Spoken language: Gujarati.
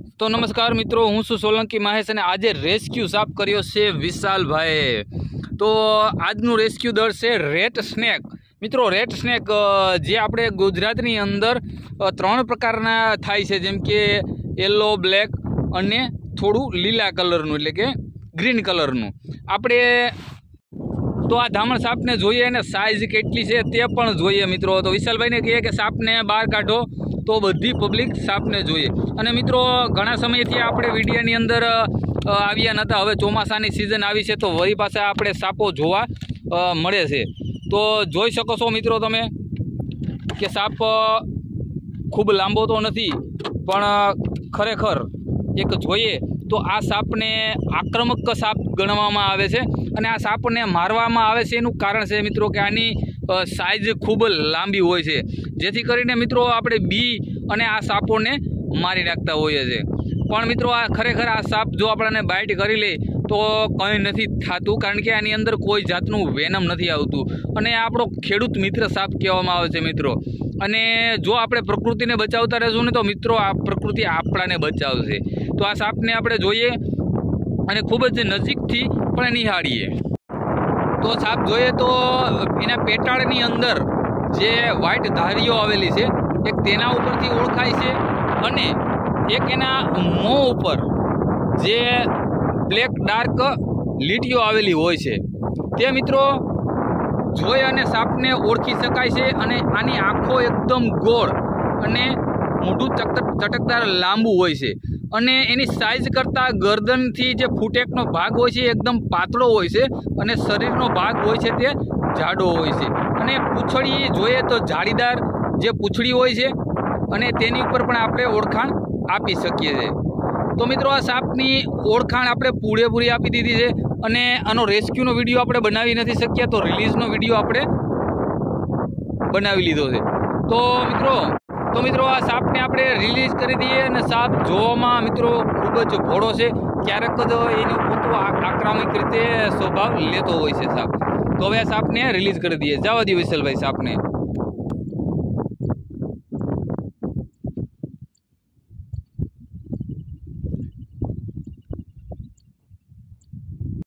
तो नमस्कार मित्रों, हूँ छुं सोलंकी महेश અને આજે રેસ્ક્યુ સાપ કર્યો છે વિશાલભાઈ। તો આજનું રેસ્ક્યુ દળ છે રેટ સ્નેક। મિત્રો રેટ સ્નેક જે આપણે ગુજરાતની અંદર ત્રણ પ્રકારના થાય છે, જેમ કે યલો, બ્લેક અને થોડું લીલા કલરનું એટલે કે ગ્રીન કલરનું। આપણે તો આ ધામણ સાપને જોઈએ અને સાઇઝ કેટલી છે તે પણ જોઈએ મિત્રો। તો વિશાલભાઈને કહીએ કે સાપને બહાર કાઢો તો બધી પબ્લિક સાપને જોઈએ। અને મિત્રો ઘણા સમયથી આપણે વિડીયોની અંદર આવ્યા નહોતા, હવે ચોમાસાની સિઝન આવી છે તો વળી પાછા આપણે સાપો જોવા મળે છે। તો જોઈ શકો છો મિત્રો તમે કે સાપ ખૂબ લાંબો તો નથી, પણ ખરેખર એક જોઈએ તો આ સાપને આક્રમક સાપ ગણવામાં આવે છે। અને આ સાપને મારવામાં આવે છે એનું કારણ છે મિત્રો કે આની સાઇઝ ખૂબ લાંબી હોય છે, જેથી કરીને મિત્રો આપણે બી અને આ સાપોને મારી નાખતા હોઈએ છીએ। પણ મિત્રો આ ખરેખર આ સાપ જો આપણને બાઇટ કરી લે તો કંઈ નથી થતું, કારણ કે આની અંદર કોઈ જાતનું વેનમ નથી આવતું અને આપણો ખેડૂત મિત્ર સાપ કહેવામાં આવે છે મિત્રો। અને જો આપણે પ્રકૃતિને બચાવતા રહેશું ને તો મિત્રો આ પ્રકૃતિ આપણાને બચાવશે। તો આ સાપને આપણે જોઈએ અને ખૂબ જ નજીકથી પણ નિહાળીએ તો સાપ જોઈએ તો એના પેટાળની અંદર જે વ્હાઇટ ધારીઓ આવેલી છે એક તેના ઉપરથી ઓળખાય છે, અને એક એના મોં ઉપર જે બ્લેક ડાર્ક લીટીઓ આવેલી હોય છે તે મિત્રો જોઈ અને સાપને ઓળખી શકાય છે। અને આની આંખો એકદમ ગોળ અને મોઢું ચટકદાર લાંબુ હોય છે, અને એની સાઇઝ કરતાં ગરદનથી જે ફૂટેકનો ભાગ હોય છે એકદમ પાતળો હોય છે, અને શરીરનો ભાગ હોય છે તે જાડો હોય છે। અને પૂંછડી જોઈએ તો જાળીદાર જે પૂંછડી હોય છે, અને તેની ઉપર પણ આપણે ઓળખાણ આપી શકીએ છીએ। તો મિત્રો આ સાપની ઓળખાણ આપણે પૂરેપૂરી આપી દીધી છે, અને આનો રેસ્ક્યુનો વિડીયો આપણે બનાવી નથી શક્યા તો રિલીઝનો વિડીયો આપણે બનાવી લીધો છે। તો મિત્રો આ સાપને આપણે રિલીઝ કરી દઈએ। અને સાપ જોવામાં મિત્રો ખૂબ જ ભોળો છે, ક્યારેક જ એનું પોતું આક્રમક રીતે સ્વભાવ લેતો હોય છે સાપ। તો હવે આ સાપને રિલીઝ કરી દઈએ। જવા દઈએ વિશાલભાઈ સાપને।